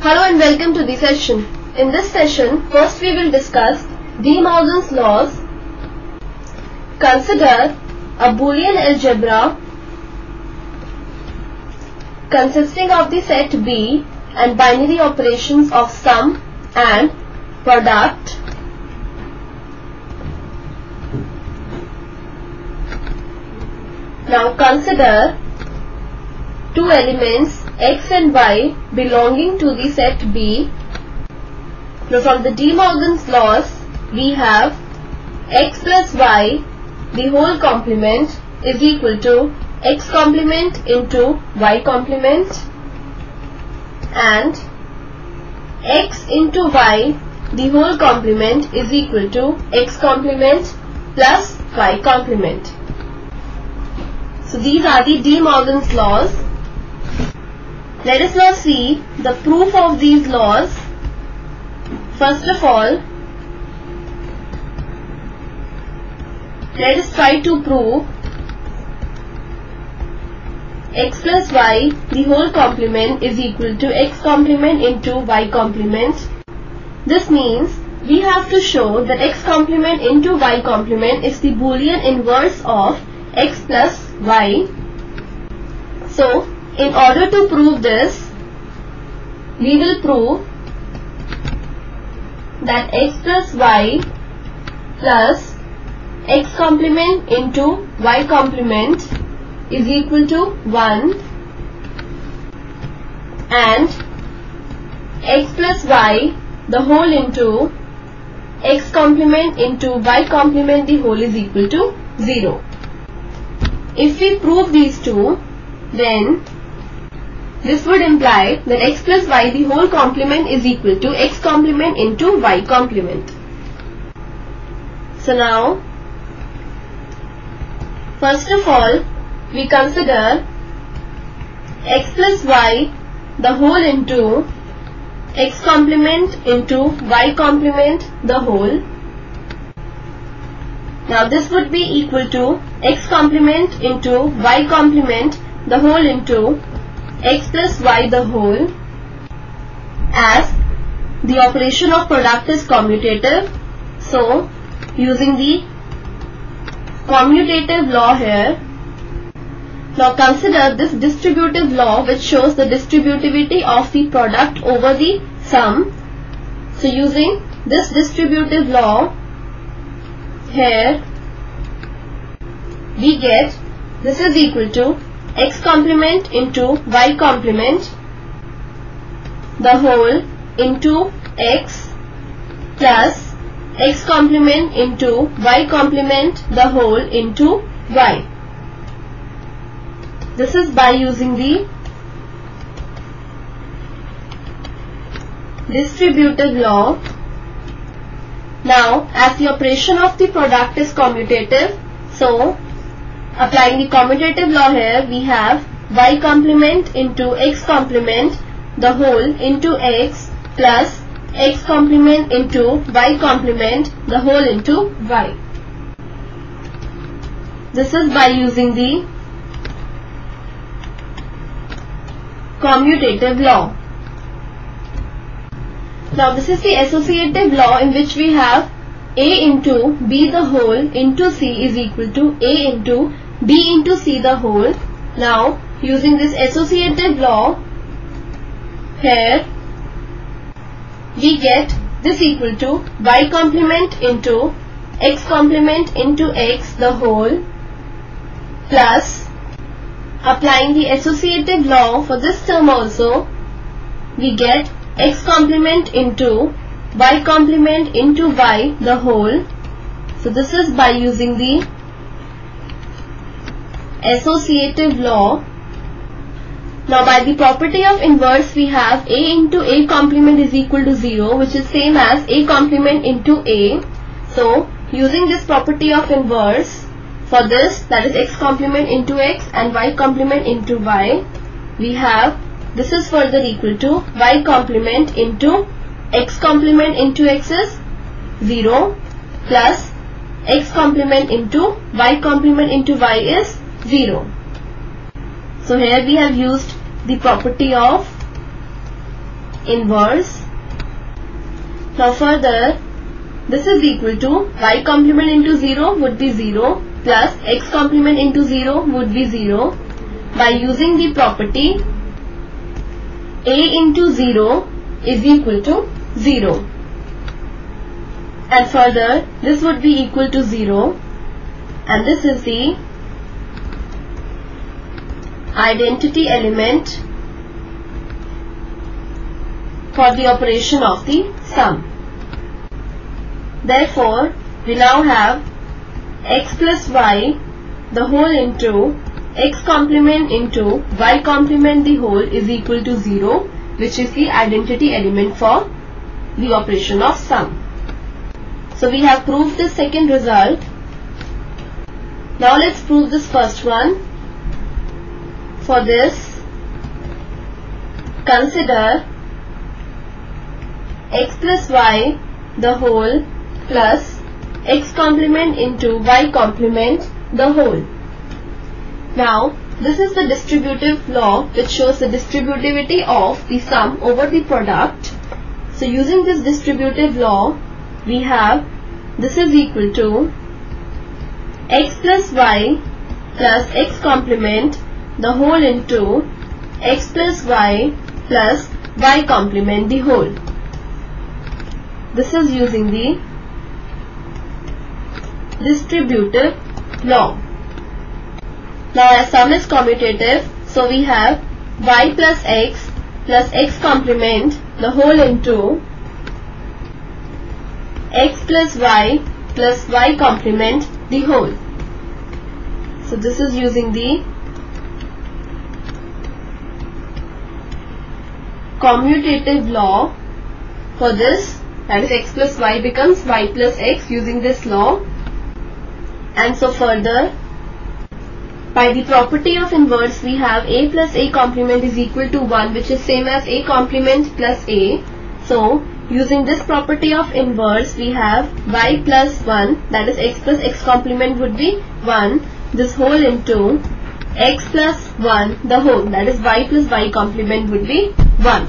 Hello and welcome to the session. In this session, first we will discuss De Morgan's laws. Consider a Boolean algebra consisting of the set B and binary operations of sum and product. Now consider two elements x and y belonging to the set B. Now from the De Morgan's laws we have x plus y the whole complement is equal to x complement into y complement, and x into y the whole complement is equal to x complement plus y complement. So these are the De Morgan's laws. Let us now see the proof of these laws. First of all, let us try to prove x plus y the whole complement is equal to x complement into y complement. This means we have to show that x complement into y complement is the Boolean inverse of x plus y. So, in order to prove this, we will prove that x plus y plus x complement into y complement is equal to 1, and x plus y the whole into x complement into y complement the whole is equal to 0. If we prove these two, then this would imply that x plus y the whole complement is equal to x complement into y complement. So now, first of all, we consider x plus y the whole into x complement into y complement the whole. Now this would be equal to x complement into y complement the whole into x plus y the whole, as the operation of product is commutative. So using the commutative law here, now consider this distributive law which shows the distributivity of the product over the sum. So using this distributive law here, we get this is equal to x complement into y complement the whole into x plus x complement into y complement the whole into y. This is by using the distributive law. Now, as the operation of the product is commutative, so applying the commutative law here, we have y complement into x complement the whole into x plus x complement into y complement the whole into y. This is by using the commutative law. Now this is the associative law, in which we have a into b the whole into c is equal to a into b into c the whole. Now using this associative law here, we get this equal to y complement into x complement into x the whole, plus applying the associative law for this term also, we get x complement into y complement into y the whole. So this is by using the associative law. Now by the property of inverse, we have a into a complement is equal to 0, which is same as a complement into a. So using this property of inverse for this, that is x complement into x and y complement into y, we have this is further equal to y complement into x complement into x is 0 plus x complement into y complement into y is 0. So here we have used the property of inverse. Now further, this is equal to y complement into 0 would be 0 plus x complement into 0 would be 0 by using the property a into 0 is equal to 0. And further, this would be equal to 0, and this is the identity element for the operation of the sum. Therefore, we now have x plus y the whole into x complement into y complement the whole is equal to 0, which is the identity element for the operation of sum. So we have proved this second result. Now let's prove this first one. For this, consider x plus y the whole plus x complement into y complement the whole. Now, this is the distributive law which shows the distributivity of the sum over the product. So using this distributive law, we have this is equal to x plus y plus x complement the whole into x plus y plus y complement the whole. This is using the distributive law. Now as sum is commutative, so we have y plus x complement the whole into x plus y complement the whole. So this is using the commutative law for this, that is x plus y becomes y plus x using this law. And so further, by the property of inverse, we have a plus a complement is equal to 1, which is same as a complement plus a. So using this property of inverse, we have y plus 1, that is x plus x complement would be 1, this whole into x plus 1 the whole, that is y plus y complement would be 1.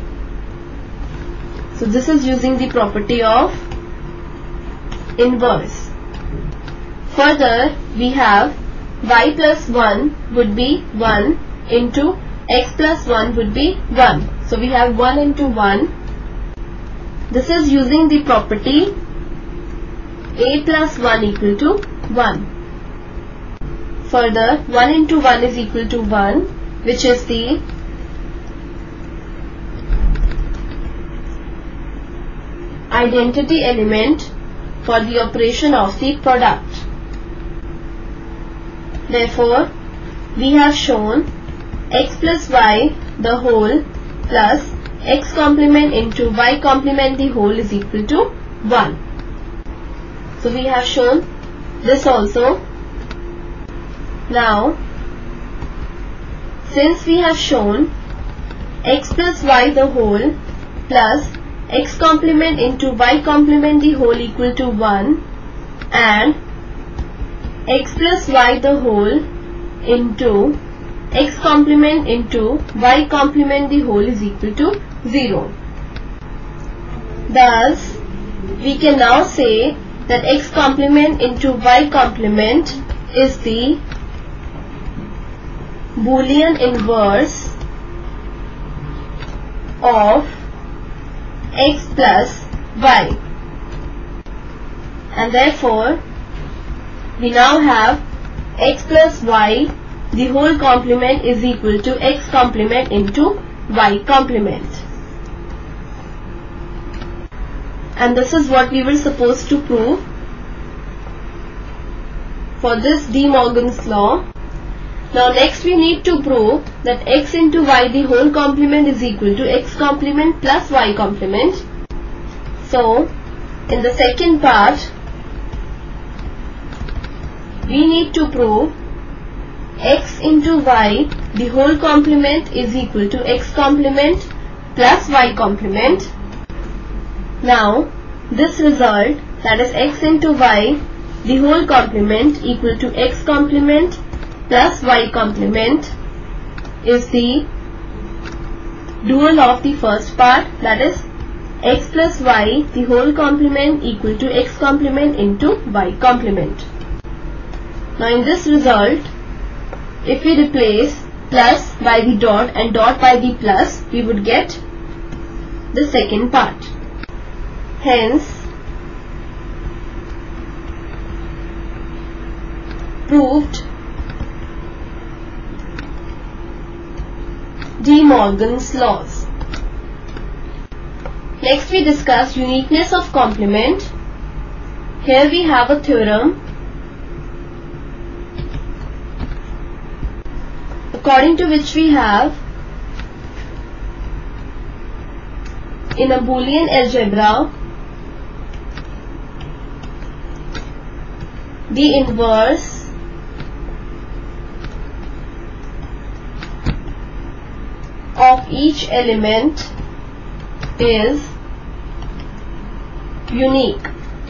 So this is using the property of inverse. Further, we have y plus 1 would be 1 into x plus 1 would be 1. So we have 1 into 1. This is using the property a plus 1 equal to 1. Further, 1 into 1 is equal to 1, which is the identity element for the operation of the product. Therefore, we have shown x plus y the whole plus x complement into y complement the whole is equal to 1. So we have shown this also. Now, since we have shown x plus y the whole plus x complement into y complement the whole equal to 1 and x plus y the whole into x complement into y complement the whole is equal to 0. Thus, we can now say that x complement into y complement is the Boolean inverse of x plus y, and therefore we now have x plus y the whole complement is equal to x complement into y complement. And this is what we were supposed to prove for this De Morgan's law. Now next we need to prove that x into y the whole complement is equal to x complement plus y complement. So in the second part, we need to prove x into y the whole complement is equal to x complement plus y complement. Now this result, that is x into y the whole complement equal to x complement plus y complement, is the dual of the first part, that is x plus y the whole complement equal to x complement into y complement. Now in this result, if we replace plus by the dot and dot by the plus, we would get the second part. Hence, proved De Morgan's laws. Next we discuss uniqueness of complement. Here we have a theorem according to which we have in a Boolean algebra the inverse of each element is unique.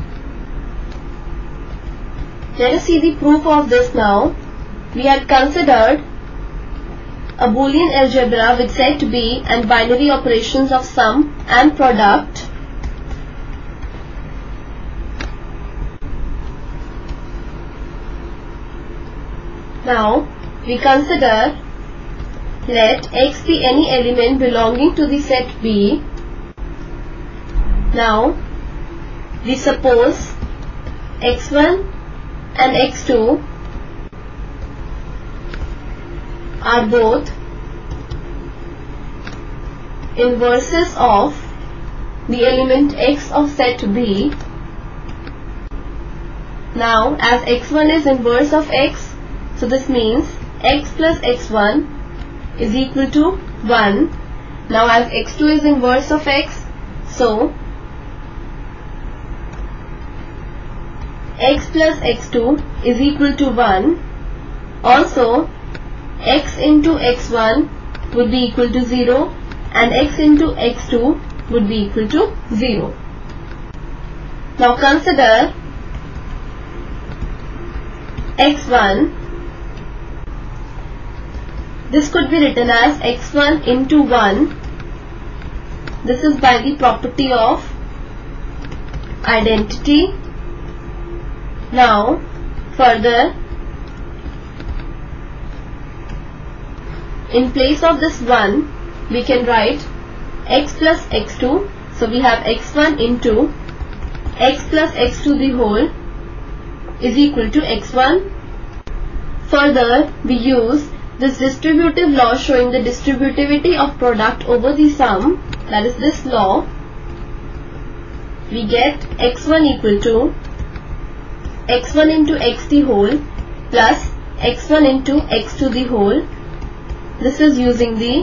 Let us see the proof of this now. We had considered a Boolean algebra with set B and binary operations of sum and product. Now we consider, let x be any element belonging to the set B. Now we suppose x1 and x2 are both inverses of the element x of set B. Now as x1 is inverse of x, so this means x plus x1 is equal to 1. Now as x2 is inverse of x, so x plus x2 is equal to 1. Also x into x1 would be equal to 0 and x into x2 would be equal to 0. Now consider x1. This could be written as x1 into 1. This is by the property of identity. Now further, in place of this 1 we can write x plus x2. So we have x1 into x plus x2 the whole is equal to x1. Further, we use this distributive law showing the distributivity of product over the sum, that is this law. We get x1 equal to x1 into x the whole plus x1 into x2 the whole. This is using the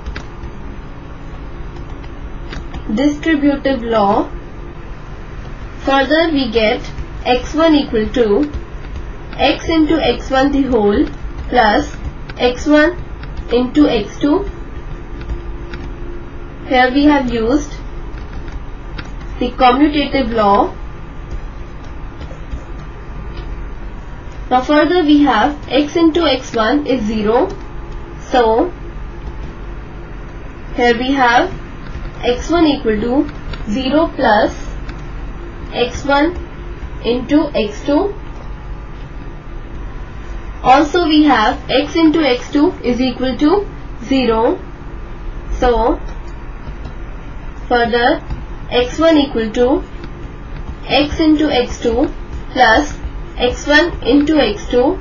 distributive law. Further, we get x1 equal to x into x1 the whole plus x1 into x2. Here we have used the commutative law. Now further we have x into x1 is 0. So here we have x1 equal to 0 plus x1 into x2. Also we have x into x2 is equal to 0. So further x1 equal to x into x2 plus x1 into x2.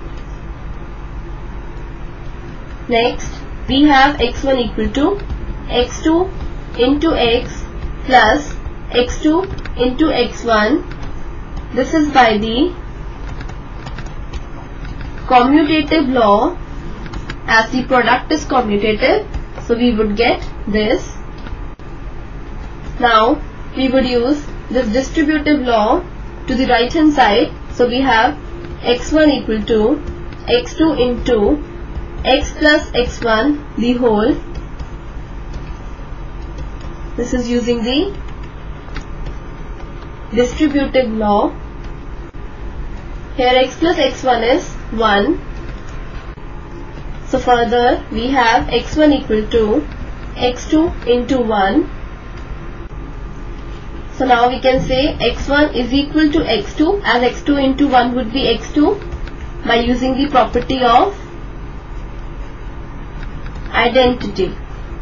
Next we have x1 equal to x2 into x plus x2 into x1. This is by the commutative law, as the product is commutative, so we would get this. Now we would use this distributive law to the right hand side. So we have x1 equal to x2 into x plus x1 the whole. This is using the distributive law. Here x plus x1 is 1. So further we have x1 equal to x2 into 1. So now we can say x1 is equal to x2, as x2 into 1 would be x2, by using the property of identity.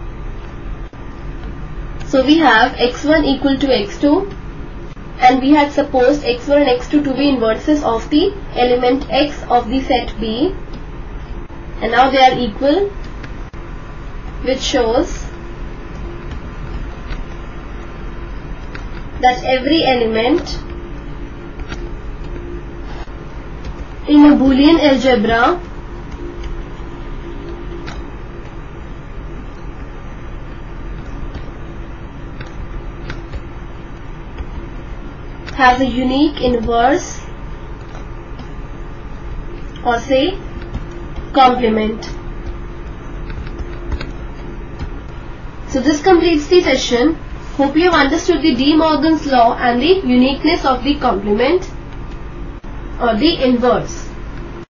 So we have x1 equal to x2, and we had supposed x1 and x2 to be inverses of the element x of the set B, and now they are equal, which shows that every element in a Boolean algebra has a unique inverse, or say complement. So this completes the session. Hope you have understood the De Morgan's law and the uniqueness of the complement or the inverse.